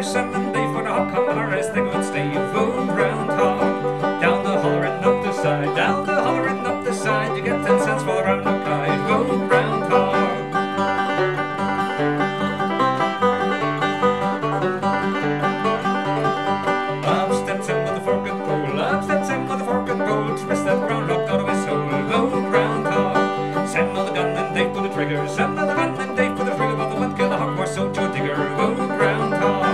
Sam and Dave for the hot cameras, they would stay food groundhog. Down the holler and up the side, down the holler and up the side, you get 10 cents for the roundhog guide, food groundhog. Up steps him with a fork and pole, up steps him with a fork and pole, to twist that groundhog out of his hole, food groundhog. Sam with a gun and Dave with a trigger, Sam with a gun and Dave with a trigger, but the one killed the hog horse, so to a digger, food groundhog.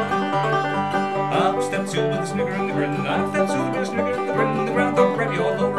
Up steps Sue with a snigger and the grin, up steps Sue with a snigger and the grin, the groundhog ravioli